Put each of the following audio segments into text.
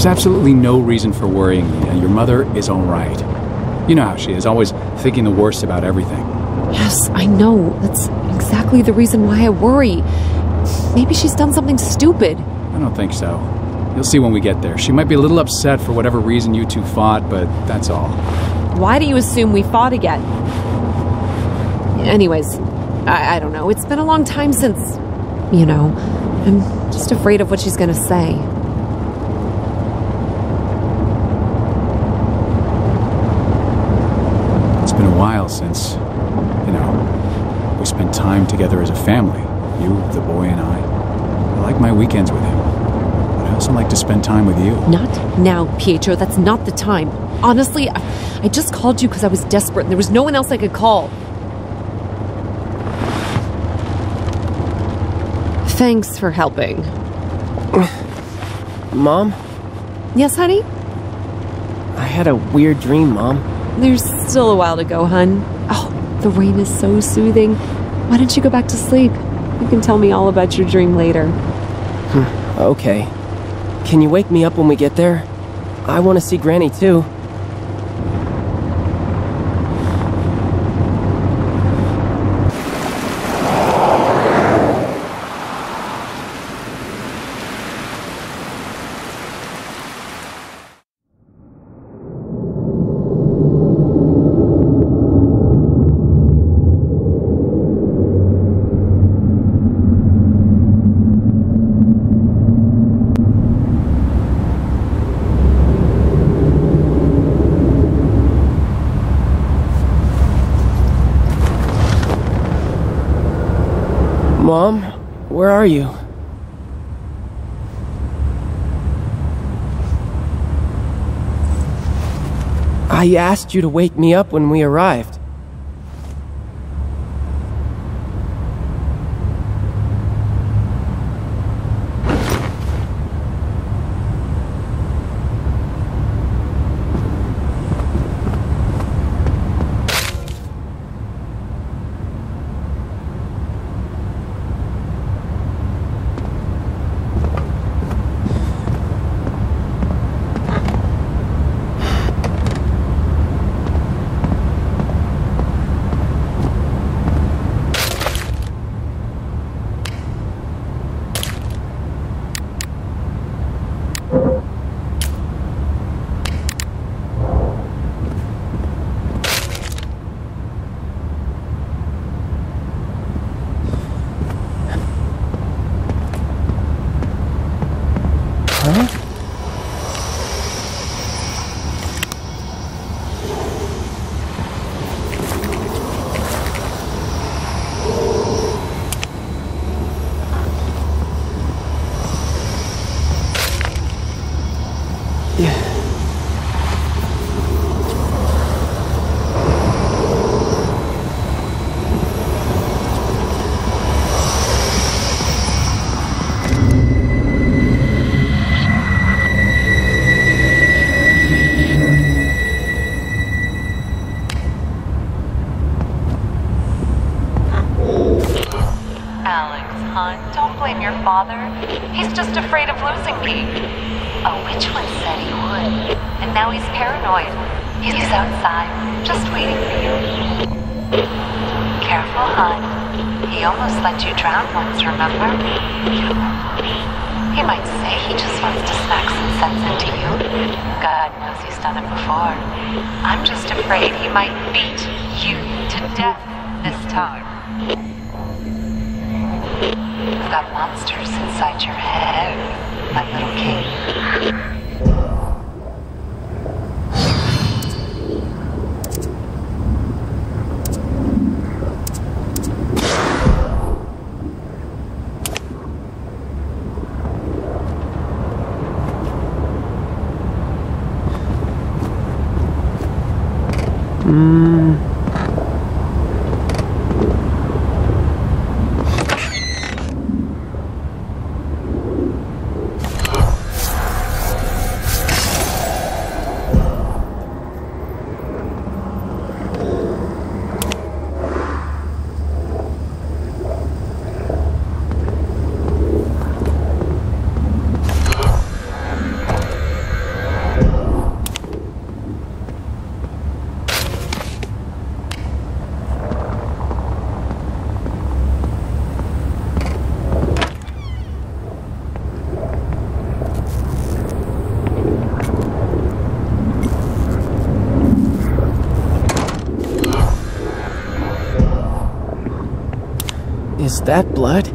absolutely no reason for worrying, Nina. Your mother is all right. You know how she is, always thinking the worst about everything. Yes, I know. That's exactly the reason why I worry. Maybe she's done something stupid. I don't think so. You'll see when we get there. She might be a little upset for whatever reason you two fought, but that's all. Why do you assume we fought again? Anyways, I don't know. It's been a long time since, you know, I'm just afraid of what she's gonna say. It's been a while since, you know, we spent time together as a family. You, the boy, and I like my weekends with him. But I also like to spend time with you. Not now, Pietro. That's not the time. Honestly, I just called you because I was desperate and there was no one else I could call. Thanks for helping. Mom? Yes, honey? I had a weird dream, Mom. There's still a while to go, hun. Oh, the rain is so soothing. Why don't you go back to sleep? You can tell me all about your dream later. Okay. Can you wake me up when we get there? I want to see Granny too. Mom, where are you? I asked you to wake me up when we arrived. He's just afraid of losing me. A witch once said he would, and now he's paranoid. He's outside, just waiting for you. Careful, hon. He almost let you drown once, remember? He might say he just wants to smack some sense into you. God knows he's done it before. I'm just afraid he might beat you to death this time. You've got monsters inside your head, my little king. Is that blood?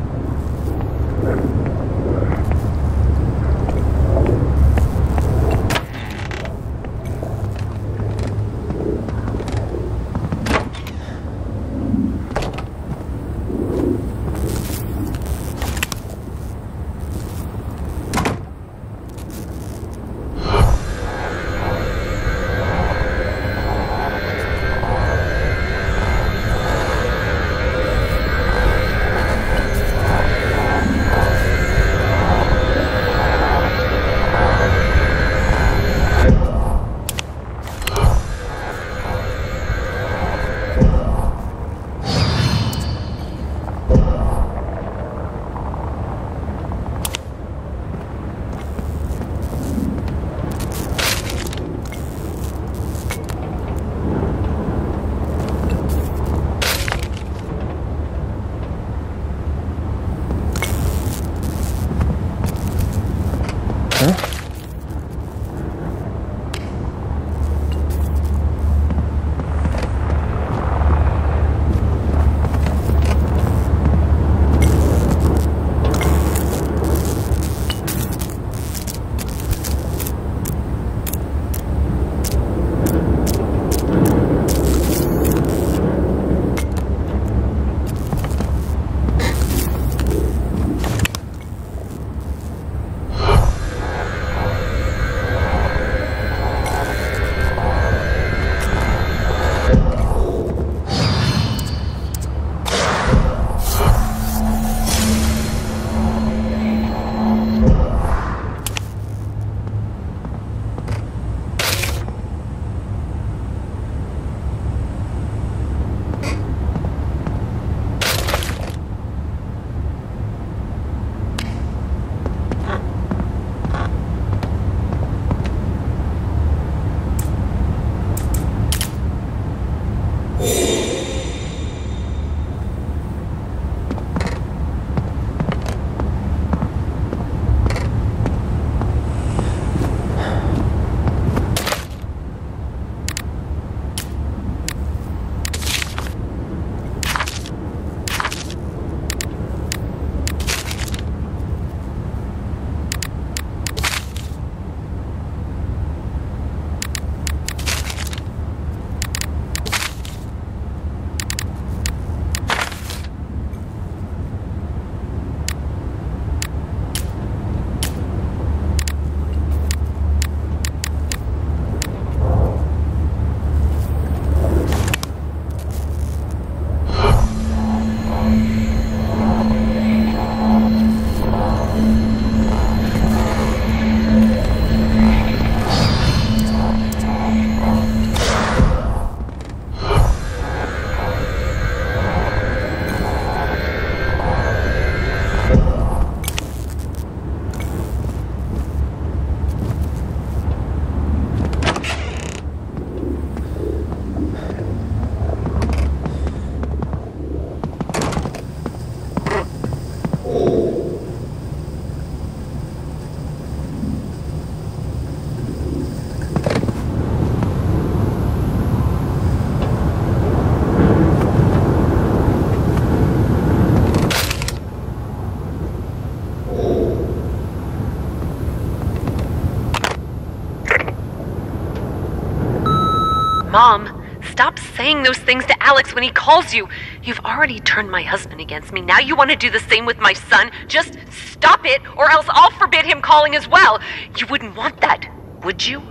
Mom, stop saying those things to Alex when he calls you. You've already turned my husband against me. Now you want to do the same with my son? Just stop it, or else I'll forbid him calling as well. You wouldn't want that, would you?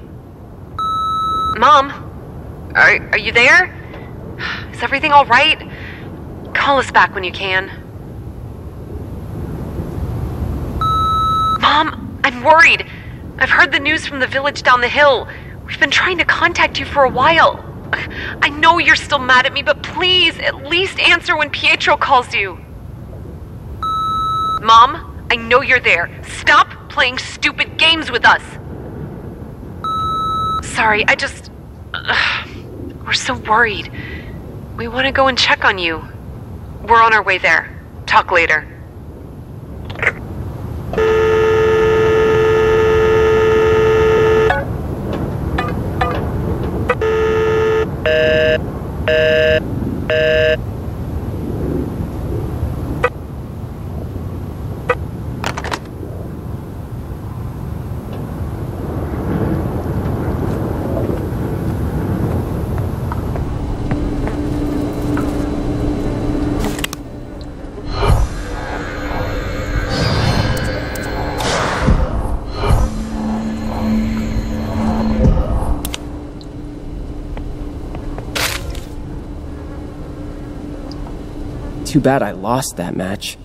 Mom, are you there? Is everything all right? Call us back when you can. Mom, I'm worried. I've heard the news from the village down the hill. We've been trying to contact you for a while. I know you're still mad at me, but please, at least answer when Pietro calls you. Mom, I know you're there. Stop playing stupid games with us. Sorry, we're so worried. We want to go and check on you. We're on our way there. Talk later. Too bad I lost that match.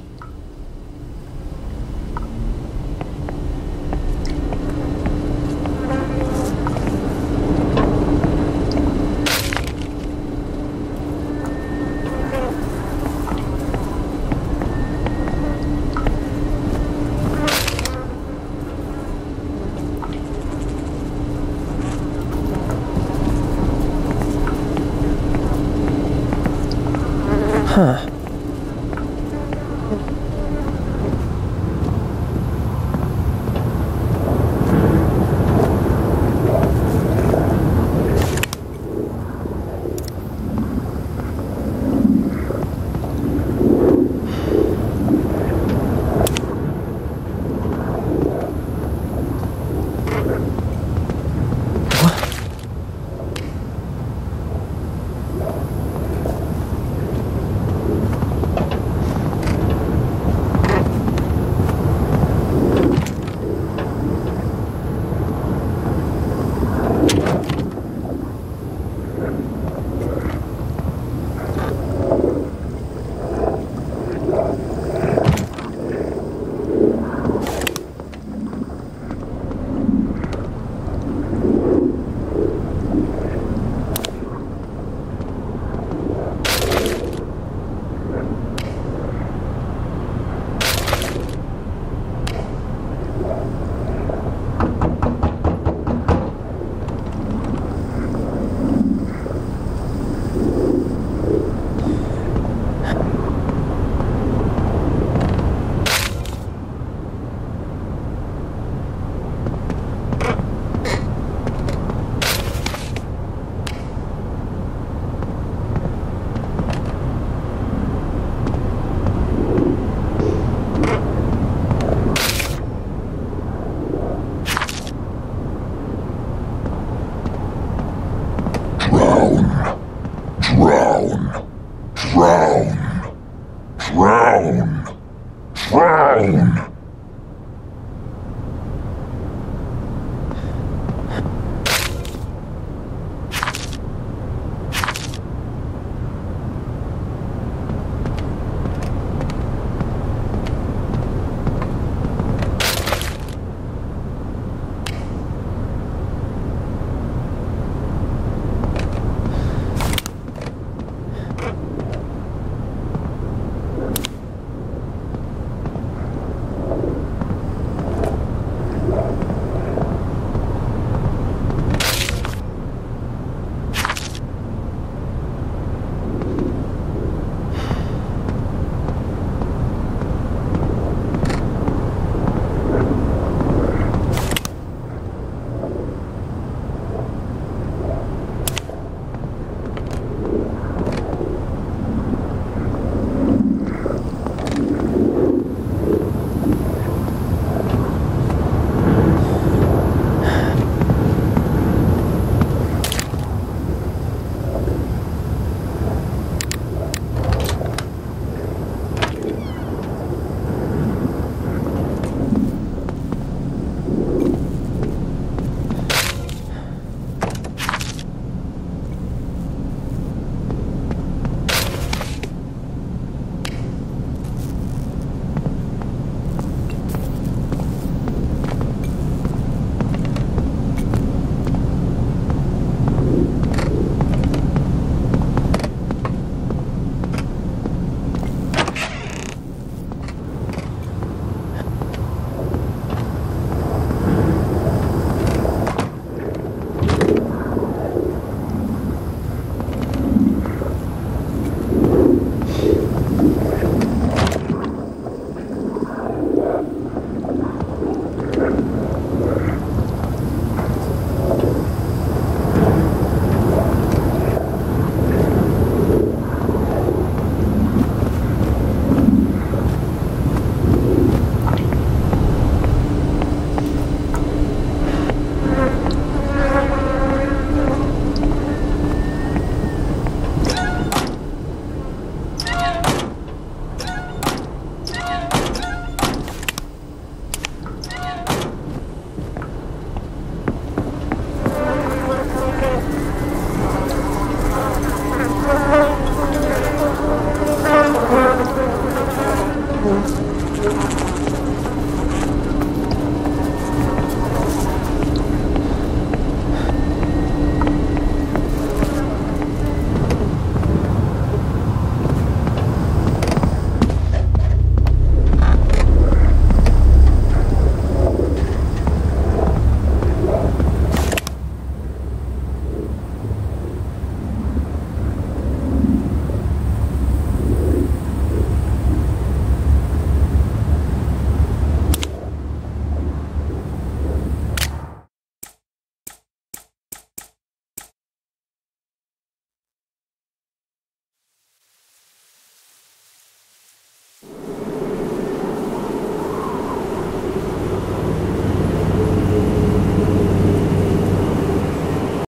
Huh.